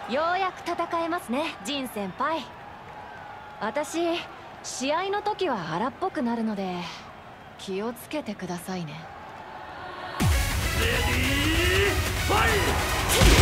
ようやく戦えますね、ジン先輩。私、試合の時は荒っぽくなるので気をつけてくださいね。 レディーファイト。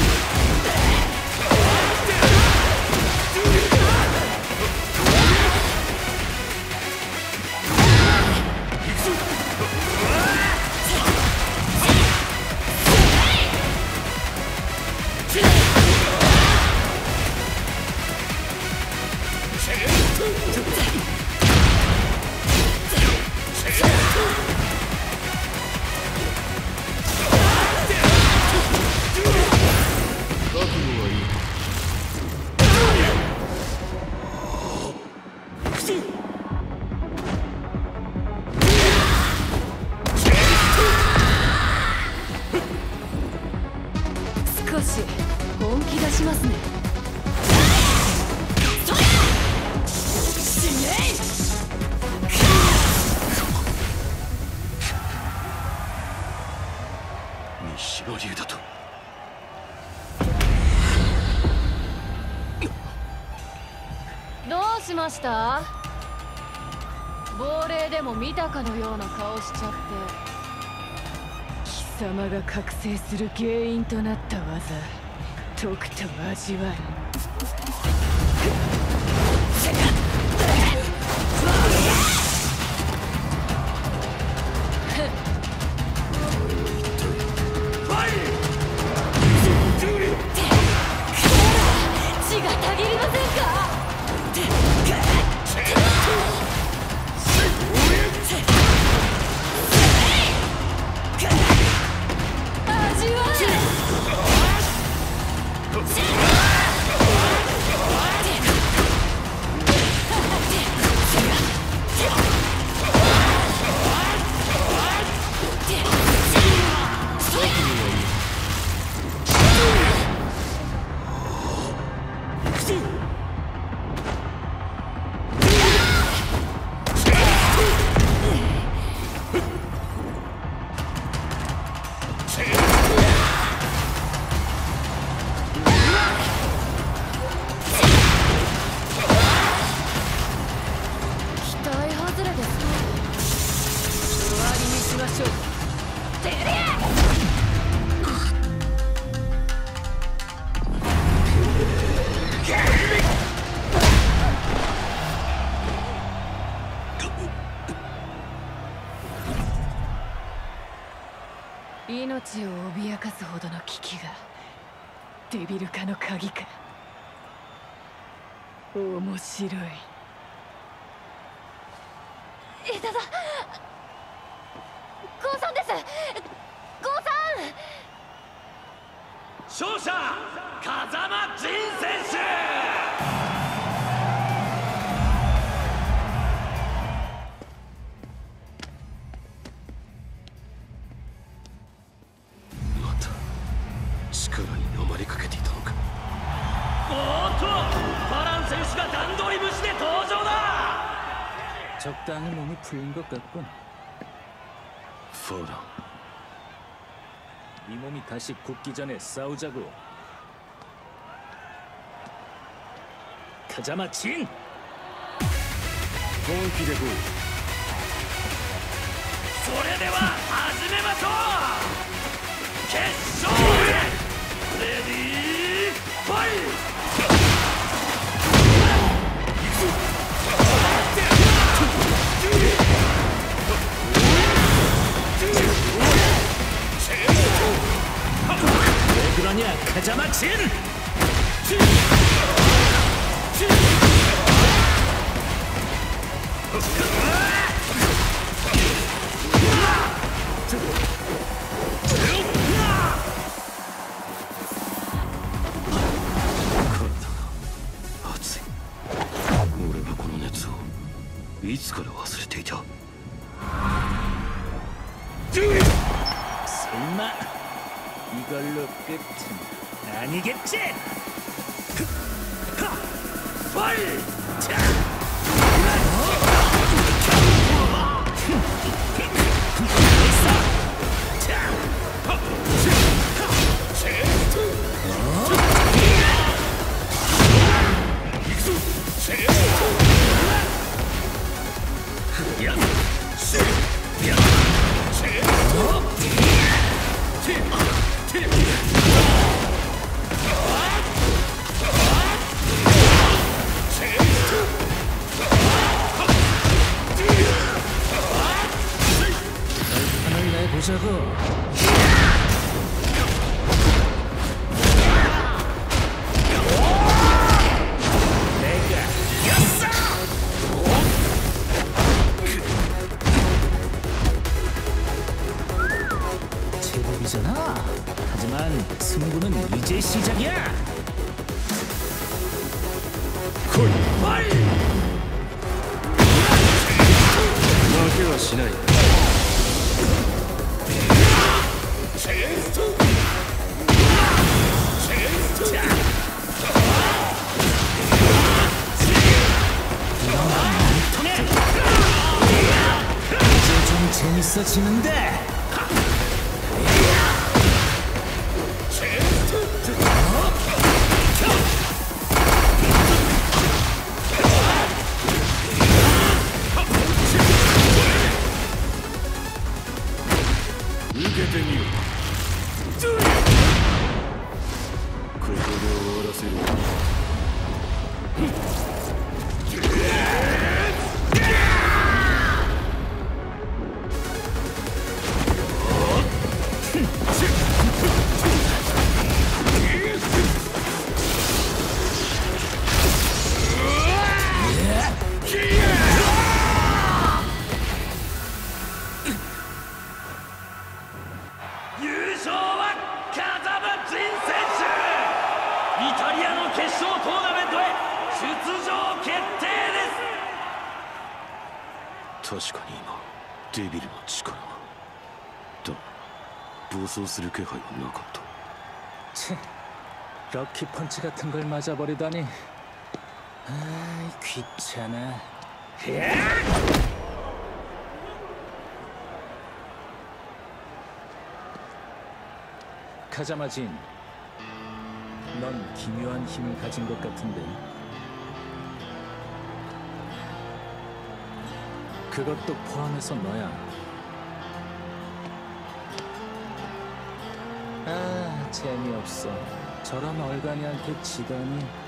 少し本気出しますね。 西野流だと。 どうしました？亡霊でも見たかのような顔しちゃって。貴様が覚醒する原因となった技、とくと味わい。血がたぎりませんか？味わう。命を脅かすほどの危機がデビル化の鍵か。面白い。枝だ。ゴーさんです。ゴー勝者風間仁選手。力に飲まれかけていたのか。おっと、バラン選手が段取り無視で登場だ。 적당히 몸이 풀린 것 같군. ファラン、 이 몸이 다시 굳기 전에 싸우자고. 가자마 진! 本気で来い。それでは始めましょう。決勝へ。レディーファイト。 왜 그러냐, 가자마 진! 俺はこの熱をいつから忘れていた。 설마 이걸로 끝은 아니겠지? 파이트! 있잖아. 하지만 승부는 이제 시작이야. 来いファイ負けはしない。チェーンストチェーンスト 이제 좀 재밌어지는데. 確かに今デビルの力がだ暴走する気配はなかった。 치, 럭키 펀치 같은 걸 맞아버리다니. 아이, 귀찮아. 카자마진, 넌 기묘한 힘을 가진 것 같은데. 그것도 포함해서 너야. 아, 재미없어. 저런 얼간이한테 지다니.